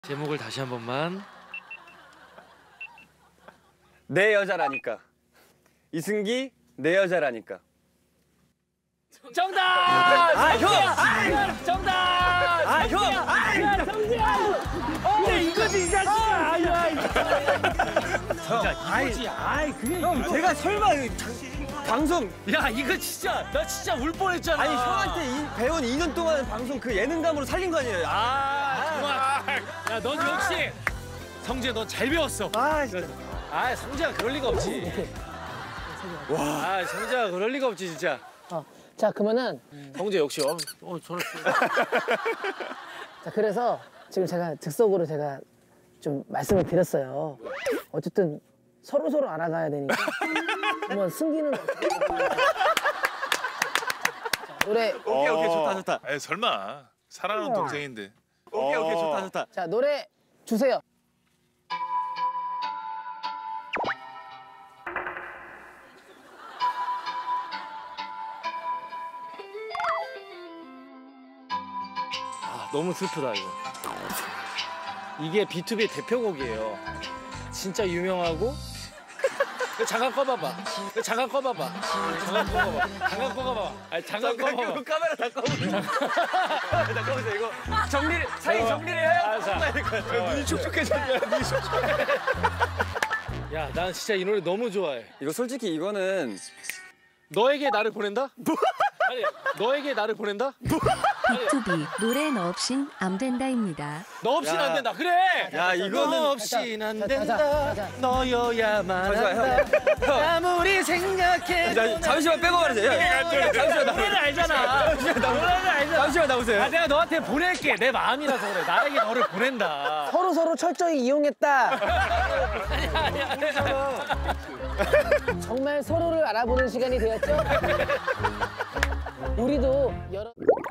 제목을 다시 한 번만. 내 여자라니까. 이승기 내 여자라니까. 정답! 아, 형! 정답! 아, 형! 야, 성지야! 근데 이거지, 이 자식아! 이거지. 아이, 그게. 형, 제가 설마 방송. 야, 이거 진짜, 나 진짜 울 뻔했잖아. 아니, 형한테 배운 2년 동안 방송 그 예능감으로 살린 거 아니에요? 정말. 야, 넌 역시. 성지야, 너 잘 배웠어. 성지야, 그럴 리가 없지. 와, 성지야, 그럴 리가 없지, 진짜. 자, 그러면은 성재 역시 저랬어. 자, 그래서 지금 제가 즉석으로 제가 좀 말씀을 드렸어요. 어쨌든 서로 알아가야 되니까 한번 승기는 노래. 오케이, 좋다. 에이, 설마. 사랑하는 동생인데. 오케이, 좋다. 자, 노래 주세요. 너무 슬프다 이거. 이게 B2B의 대표곡이에요. 진짜 유명하고. 장갑 꺼봐봐. 장갑 꺼봐봐. 장갑 꺼봐봐. 아니, 장갑 꺼봐봐. 카메라 다 꺼보세요. 다 꺼보세요. 이거 사이 정리를 해야 눈이 촉촉해졌네. 야, 난 진짜 이 노래 너무 좋아해. 이거 솔직히 이거는 너에게 나를 보낸다? 아니, 너에게 나를 보낸다? B2B 노래 너 없인 안 된다입니다. 너 없인 안 된다. 그래. 야, 이거는 너 없인 안 자, 된다. 자. 너여야만 잠시만, 한다. 아무리 생각해도. 잠시만 빼고 말해주세요. 잠시만 노래를 알잖아. 노래를 알잖아. 잠시만 나오세요. 내가 너한테 보낼게. 내 마음이라서 그래. 나에게 너를 보낸다. 서로 철저히 이용했다. 정말 서로를 알아보는 시간이 되었죠? 우리도 여러